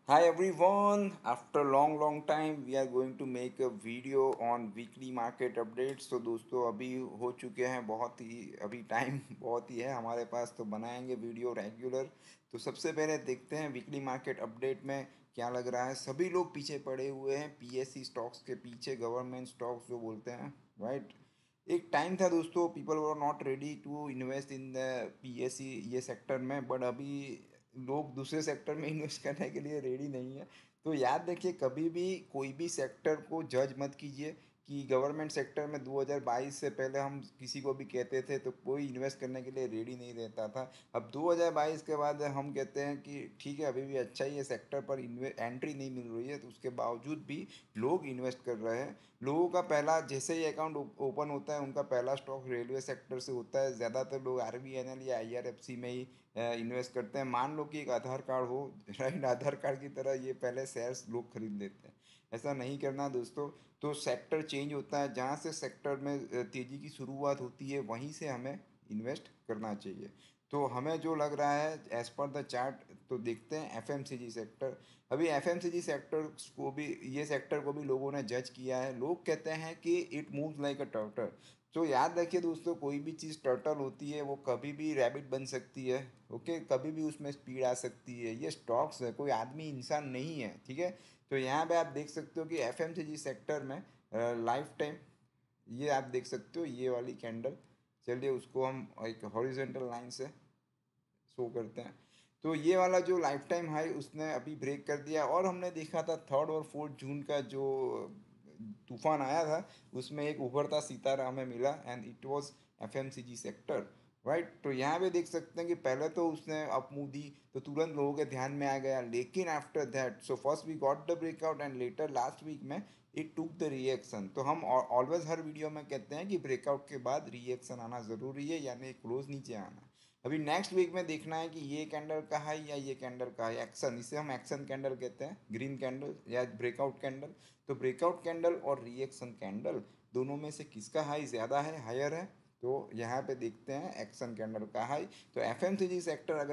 Hi everyone, after long time we are going to make a video on weekly market updates। तो दोस्तों अभी हो चुके हैं बहुत ही अभी टाइम बहुत ही है हमारे पास, तो बनाएंगे वीडियो रेगुलर। तो सबसे पहले देखते हैं वीकली मार्केट अपडेट में क्या लग रहा है। सभी लोग पीछे पड़े हुए हैं पीएससी स्टॉक्स के पीछे, गवर्नमेंट स्टॉक्स जो बोलते हैं, राइट। एक टाइम था दोस्तों, people were not ready to invest in the PSC ये सेक्टर में, बट अभी लोग दूसरे सेक्टर में इन्वेस्ट करने के लिए रेडी नहीं है। तो याद रखिए, कभी भी कोई भी सेक्टर को जज मत कीजिए कि गवर्नमेंट सेक्टर में 2022 से पहले हम किसी को भी कहते थे तो कोई इन्वेस्ट करने के लिए रेडी नहीं रहता था। अब 2022 के बाद हम कहते हैं कि ठीक है, अभी भी अच्छा ही है सेक्टर, पर एंट्री नहीं मिल रही है, तो उसके बावजूद भी लोग इन्वेस्ट कर रहे हैं। लोगों का पहला जैसे ही अकाउंट ओपन होता है, उनका पहला स्टॉक रेलवे सेक्टर से होता है। ज़्यादातर लोग आरबीएनएल या आईआरएफसी में ही इन्वेस्ट करते हैं। मान लो कि एक आधार कार्ड हो, राइट, आधार कार्ड की तरह ये पहले शेयर्स लोग खरीद लेते हैं। ऐसा नहीं करना दोस्तों। तो सेक्टर चेंज होता है, जहाँ से सेक्टर में तेज़ी की शुरुआत होती है वहीं से हमें इन्वेस्ट करना चाहिए। तो हमें जो लग रहा है एज पर द चार्ट, तो देखते हैं एफएमसीजी सेक्टर। अभी एफएमसीजी सेक्टर को भी, ये सेक्टर को भी लोगों ने जज किया है। लोग कहते हैं कि it moves like a turtle. तो याद रखिए दोस्तों, कोई भी चीज़ टर्टल होती है वो कभी भी रैबिट बन सकती है। ओके, कभी भी उसमें स्पीड आ सकती है। ये स्टॉक्स है, कोई आदमी इंसान नहीं है, ठीक है। तो यहाँ पे आप देख सकते हो कि एफएमसीजी सेक्टर में लाइफ टाइम, ये आप देख सकते हो ये वाली कैंडल। चलिए उसको हम एक हॉरिजेंटल लाइन से शो करते हैं। तो ये वाला जो लाइफ टाइम हाई उसने अभी ब्रेक कर दिया, और हमने देखा था 3 और 4 जून का जो तूफान आया था, उसमें एक उभरता सितारा हमें मिला, and it was FMCG sector, right. तो यहाँ पे देख सकते हैं कि पहले तो उसने अप मूव दी तो तुरंत लोगों के ध्यान में आ गया, लेकिन after that so first we got the breakout and later last week में इट टुक द रिएक्शन। तो हम ऑलवेज हर वीडियो में कहते हैं कि ब्रेकआउट के बाद रिएक्शन आना ज़रूरी है, यानी क्लोज नीचे आना। अभी नेक्स्ट वीक में देखना है कि ये कैंडल का हाई या ये कैंडल का हाई, एक्शन, इसे हम एक्शन कैंडल कहते हैं, ग्रीन कैंडल या ब्रेकआउट कैंडल। तो ब्रेकआउट कैंडल और रिएक्शन कैंडल दोनों में से किसका हाई ज़्यादा है, हायर है। तो यहाँ पे देखते हैं एक्शन कैंडल का हाई। तो एफएमसीजी सेक्टर अगर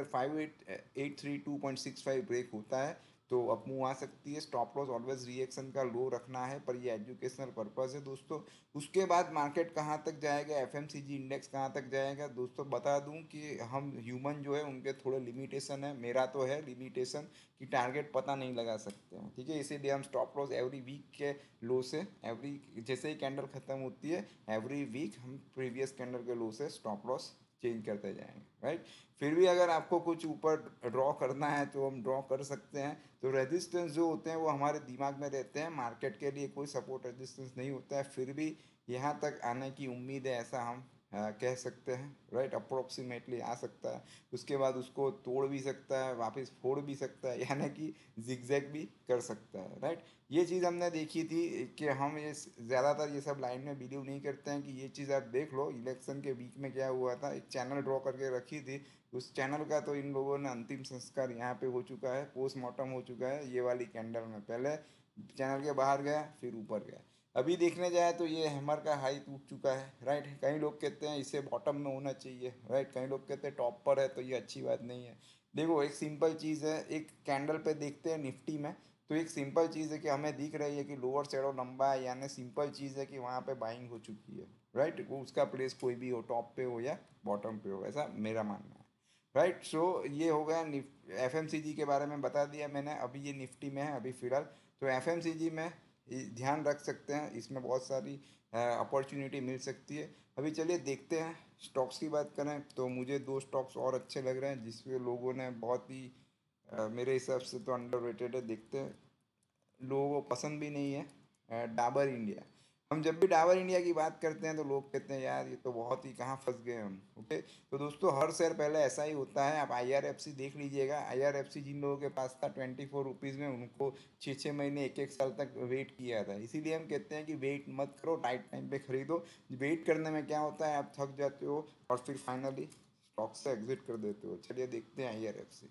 5832.65 ब्रेक होता है तो अप मूव आ सकती है। स्टॉप लॉस ऑलवेज रिएक्शन का लो रखना है, पर ये एजुकेशनल पर्पस है दोस्तों। उसके बाद मार्केट कहाँ तक जाएगा, एफएमसीजी इंडेक्स कहाँ तक जाएगा, दोस्तों बता दूं कि हम ह्यूमन जो है उनके थोड़े लिमिटेशन है। मेरा तो है लिमिटेशन कि टारगेट पता नहीं लगा सकते हैं, ठीक है। इसीलिए हम स्टॉप लॉस एवरी वीक के लो से, एवरी जैसे ही कैंडल खत्म होती है एवरी वीक हम प्रीवियस कैंडल के लो से स्टॉप लॉस चेंज करते जाएंगे, राइट। फिर भी अगर आपको कुछ ऊपर ड्रॉ करना है तो हम ड्रॉ कर सकते हैं। तो रेजिस्टेंस जो होते हैं वो हमारे दिमाग में रहते हैं, मार्केट के लिए कोई सपोर्ट रेजिस्टेंस नहीं होता है। फिर भी यहाँ तक आने की उम्मीद है, ऐसा हम कह सकते हैं, राइट। अप्रोक्सीमेटली आ सकता है, उसके बाद उसको तोड़ भी सकता है, वापस फोड़ भी सकता है, यानी कि जिगजैग भी कर सकता है, राइट। ये चीज़ हमने देखी थी कि हम ये ज़्यादातर ये सब लाइन में बिलीव नहीं करते हैं कि ये चीज़ आप देख लो इलेक्शन के बीच में क्या हुआ था। एक चैनल ड्रॉ करके रखी थी, उस चैनल का तो इन लोगों ने अंतिम संस्कार यहाँ पे हो चुका है, पोस्टमार्टम हो चुका है ये वाली कैंडल में। पहले चैनल के बाहर गया फिर ऊपर गया। अभी देखने जाए तो ये हैमर का हाई टूट चुका है, राइट। कई लोग कहते हैं इसे बॉटम में होना चाहिए, राइट। कई लोग कहते हैं टॉप पर है, तो ये अच्छी बात नहीं है। देखो एक सिंपल चीज़ है, एक कैंडल पे देखते हैं निफ्टी में, तो एक सिंपल चीज़ है कि हमें दिख रही है कि लोअर शैडो लंबा है, यानी सिंपल चीज़ है कि वहाँ पे बाइंग हो चुकी है, राइट। वो उसका प्लेस कोई भी हो, टॉप पे हो या बॉटम पे हो, ऐसा मेरा मानना है, राइट। सो ये हो गया एफएमसीजी के बारे में बता दिया मैंने। अभी ये निफ्टी में है अभी फिलहाल। तो एफएमसीजी में ध्यान रख सकते हैं, इसमें बहुत सारी अपॉर्चुनिटी मिल सकती है। अभी चलिए देखते हैं स्टॉक्स की बात करें, तो मुझे दो स्टॉक्स और अच्छे लग रहे हैं जिसपे लोगों ने बहुत ही मेरे हिसाब से तो अंडररेटेड है, देखते हैं, लोगों को पसंद भी नहीं है। डाबर इंडिया, हम जब भी डाबर इंडिया की बात करते हैं तो लोग कहते हैं यार ये तो बहुत ही कहाँ फंस गए हम। ओके, तो दोस्तों हर शेयर पहले ऐसा ही होता है। आप आईआरएफसी देख लीजिएगा, आईआरएफसी जिन लोगों के पास था 24 रुपीज़ में, उनको 6 6 महीने 1 1 साल तक वेट किया था। इसीलिए हम कहते हैं कि वेट मत करो, राइट टाइम पे खरीदो। वेट करने में क्या होता है, आप थक जाते हो और फिर फाइनली स्टॉक से एग्जिट कर देते हो। चलिए देखते हैं आईआरएफसी।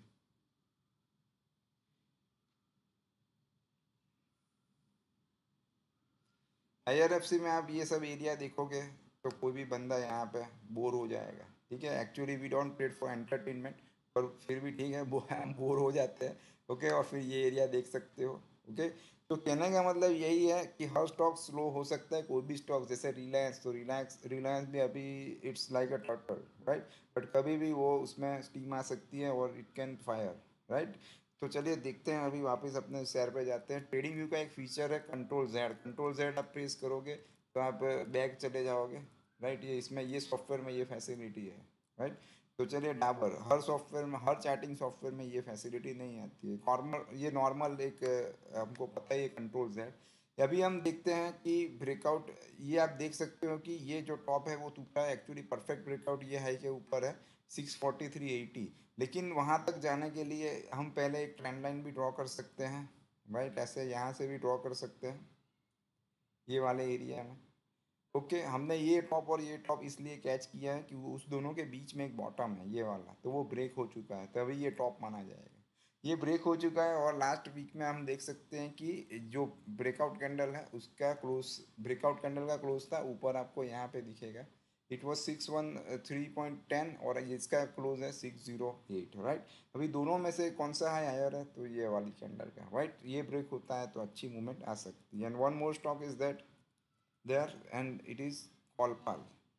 आईआरएफसी में आप ये सब एरिया देखोगे तो कोई भी बंदा यहाँ पे बोर हो जाएगा, ठीक है। Actually we don't trade for entertainment, पर फिर भी ठीक है, वो हम बोर हो जाते हैं। ओके, और फिर ये एरिया देख सकते हो। ओके, तो कहने का मतलब यही है कि हर स्टॉक स्लो हो सकता है, कोई भी स्टॉक, जैसे रिलायंस, तो रिलायंस भी अभी it's like a turtle, right, but कभी भी वो उसमें स्टीम आ सकती है और इट कैन फायर, राइट। तो चलिए देखते हैं, अभी वापस अपने शेयर पे जाते हैं। ट्रेडिंग व्यू का एक फीचर है कंट्रोल जेड आप प्रेस करोगे तो आप बैक चले जाओगे, राइट। ये इसमें ये सॉफ्टवेयर में ये फैसिलिटी है, राइट। तो चलिए डाबर, हर सॉफ्टवेयर में, हर चैटिंग सॉफ्टवेयर में ये फैसिलिटी नहीं आती है। नॉर्मल एक हमको पता ही है कंट्रोल जेड। अभी हम देखते हैं कि ब्रेकआउट, ये आप देख सकते हो कि ये जो टॉप है वो टूटा है, एक्चुअली परफेक्ट ब्रेकआउट ये हाई के ऊपर है 643.80। लेकिन वहाँ तक जाने के लिए हम पहले एक ट्रेंड लाइन भी ड्रॉ कर सकते हैं, राइट। ऐसे यहाँ से भी ड्रॉ कर सकते हैं ये वाले एरिया में। ओके, हमने ये टॉप और ये टॉप इसलिए कैच किया है कि वो उस दोनों के बीच में एक बॉटम है ये वाला, तो वो ब्रेक हो चुका है, तभी ये टॉप माना जाएगा। ये ब्रेक हो चुका है और लास्ट वीक में हम देख सकते हैं कि जो ब्रेकआउट कैंडल है उसका क्लोज, ब्रेकआउट कैंडल का क्लोज था ऊपर, आपको यहाँ पे दिखेगा। इट वॉज 613.10 और इसका क्लोज है 608, राइट। अभी दोनों में से कौन सा हाई हायर है, तो ये वाली कैंडल का, राइट। ये ब्रेक होता है तो अच्छी मूवमेंट आ सकती है। And one more stock is that there, and it is Colpal.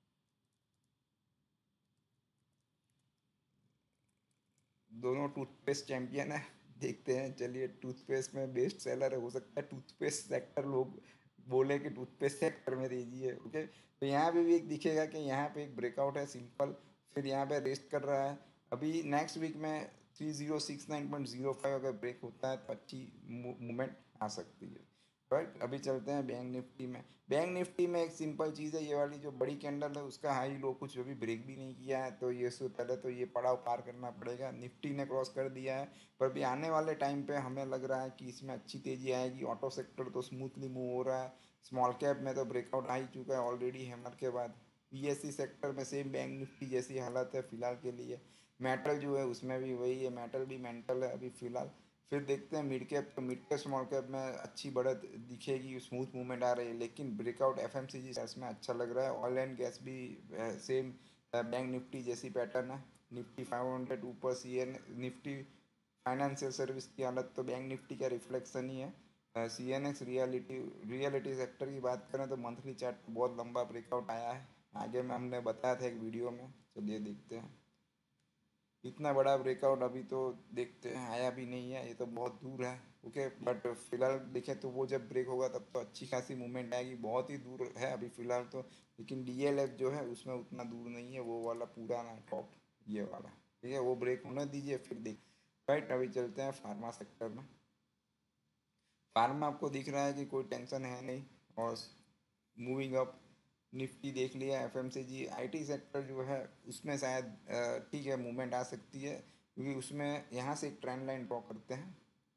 दोनों टूथपेस्ट चैंपियन है। देखते हैं, चलिए टूथपेस्ट में बेस्ट सेलर है, हो सकता है टूथपेस्ट सेक्टर लोग बोले कि टूथपेस्ट सेक्टर में दीजिए। ओके, तो यहाँ पे भी एक दिखेगा कि यहाँ पे एक ब्रेकआउट है सिंपल, फिर यहाँ पे रेस्ट कर रहा है। अभी नेक्स्ट वीक में 3069.05 अगर ब्रेक होता है तो अच्छी मूवमेंट आ सकती है, राइट। अभी चलते हैं बैंक निफ्टी में। बैंक निफ्टी में एक सिंपल चीज़ है, ये वाली जो बड़ी कैंडल है उसका हाई लो कुछ अभी ब्रेक भी नहीं किया है, तो ये से पहले तो ये पड़ाव पार करना पड़ेगा। निफ्टी ने क्रॉस कर दिया है, पर भी आने वाले टाइम पे हमें लग रहा है कि इसमें अच्छी तेज़ी आएगी। ऑटो सेक्टर तो स्मूथली मूव हो रहा है, स्मॉल कैप में तो ब्रेकआउट आ ही चुका है ऑलरेडी हैमर के बाद। पीएससी सेक्टर में सेम बैंक निफ्टी जैसी हालत है फिलहाल के लिए। मेटल जो है उसमें भी वही है, मेटल भी मेंटल है अभी फिलहाल। फिर देखते हैं मिड कैप, तो मिड कैप स्मॉल कैप में अच्छी बढ़त दिखेगी, स्मूथ मूवमेंट आ रही है, लेकिन ब्रेकआउट एफएमसीजी शेयर्स में अच्छा लग रहा है। ऑयल एंड गैस भी सेम बैंक निफ्टी जैसी पैटर्न है। निफ्टी 500 ऊपर, निफ्टी फाइनेंशियल सर्विस की हालत तो बैंक निफ्टी का रिफ्लेक्शन ही है। सीएनएक्स रियलिटी सेक्टर की बात करें तो मंथली चार्ट बहुत लंबा ब्रेकआउट आया है, आगे में हमने बताया था एक वीडियो में। चलिए देखते हैं, इतना बड़ा ब्रेकआउट अभी तो देखते हैं आया भी नहीं है, ये तो बहुत दूर है। ओके, बट फिलहाल देखें तो वो जब ब्रेक होगा तब तो अच्छी खासी मूवमेंट आएगी, बहुत ही दूर है अभी फिलहाल तो। लेकिन डीएलएफ जो है उसमें उतना दूर नहीं है, वो वाला पूरा ना टॉप ये वाला, ठीक है, वो ब्रेक होने दीजिए फिर देख, राइट। अभी चलते हैं फार्मा सेक्टर में। फार्मा आपको दिख रहा है कि कोई टेंशन है नहीं, और मूविंग अप। निफ्टी देख लिया, एफएमसीजी, आईटी सेक्टर जो है उसमें शायद ठीक है मूवमेंट आ सकती है, क्योंकि उसमें यहाँ से एक ट्रेंड लाइन ड्रॉ करते हैं।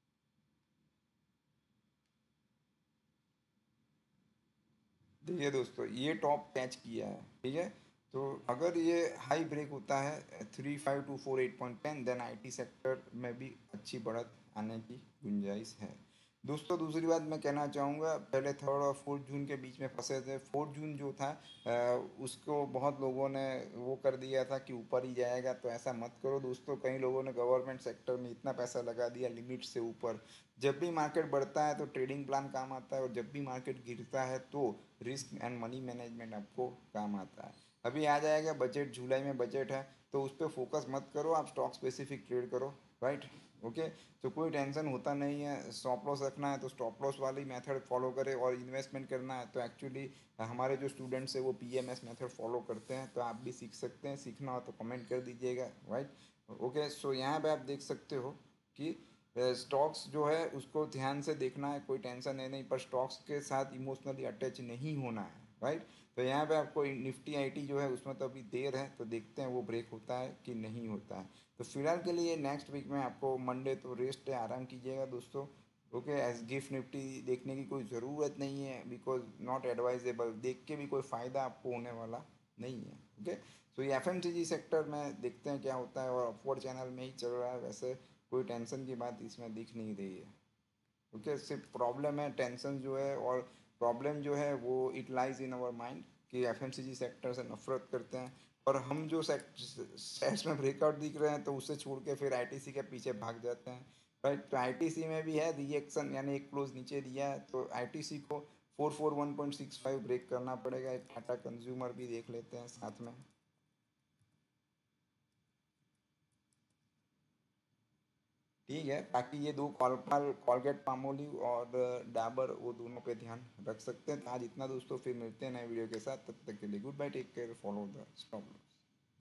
देखिए दोस्तों, ये टॉप कैच किया है, ठीक है। तो अगर ये हाई ब्रेक होता है 35248.10, देन आईटी सेक्टर में भी अच्छी बढ़त आने की गुंजाइश है। दोस्तों दूसरी बात मैं कहना चाहूँगा, पहले 3 और 4 जून के बीच में फंसे थे। 4 जून जो था उसको बहुत लोगों ने वो कर दिया था कि ऊपर ही जाएगा, तो ऐसा मत करो दोस्तों। कई लोगों ने गवर्नमेंट सेक्टर में इतना पैसा लगा दिया लिमिट से ऊपर। जब भी मार्केट बढ़ता है तो ट्रेडिंग प्लान काम आता है, और जब भी मार्केट गिरता है तो रिस्क एंड मनी मैनेजमेंट आपको काम आता है। अभी आ जाएगा बजट, जुलाई में बजट है, तो उस पर फोकस मत करो, आप स्टॉक स्पेसिफिक ट्रेड करो, राइट। ओके, तो कोई टेंशन होता नहीं है। स्टॉप लॉस रखना है तो स्टॉप लॉस वाली मेथड फॉलो करें, और इन्वेस्टमेंट करना है तो एक्चुअली हमारे जो स्टूडेंट्स हैं वो पीएमएस मेथड फॉलो करते हैं, तो आप भी सीख सकते हैं। सीखना हो तो कमेंट कर दीजिएगा, राइट। ओके, सो यहाँ पे आप देख सकते हो कि स्टॉक्स जो है उसको ध्यान से देखना है, कोई टेंशन है नहीं, पर स्टॉक्स के साथ इमोशनली अटैच नहीं होना है, राइट। तो यहाँ पे आपको निफ्टी आईटी जो है उसमें तो अभी देर है, तो देखते हैं वो ब्रेक होता है कि नहीं होता है। तो फिलहाल के लिए नेक्स्ट वीक में आपको मंडे तो रेस्ट है, आराम कीजिएगा दोस्तों। ओके, एस गिफ्ट निफ्टी देखने की कोई ज़रूरत नहीं है, बिकॉज नॉट एडवाइजेबल, देख के भी कोई फ़ायदा आपको होने वाला नहीं है। ओके, तो ये एफएमसीजी सेक्टर में देखते हैं क्या होता है, और अपवर्ड चैनल में ही चल रहा है वैसे, कोई टेंशन की बात इसमें दिख नहीं रही है। ओके, सिर्फ प्रॉब्लम है टेंशन जो है, और प्रॉब्लम जो है वो it lies in our mind कि एफएमसीजी सेक्टर से नफरत करते हैं। और हम जो सेट्स में ब्रेकआउट दिख रहे हैं तो उसे छोड़ के फिर आईटीसी के पीछे भाग जाते हैं। राइट, तो आईटीसी में भी है रिएक्शन, यानी एक क्लोज नीचे दिया है तो आईटीसी को 441.65 ब्रेक करना पड़ेगा। एक टाटा कंज्यूमर भी देख लेते हैं साथ में। ठीक है, बाकी ये दो कॉलगेट पामोलिव और डाबर, वो दोनों पे ध्यान रख सकते हैं। तो आज इतना दोस्तों, फिर मिलते हैं नए वीडियो के साथ, तब तक के लिए good bye, take care, follow the stop.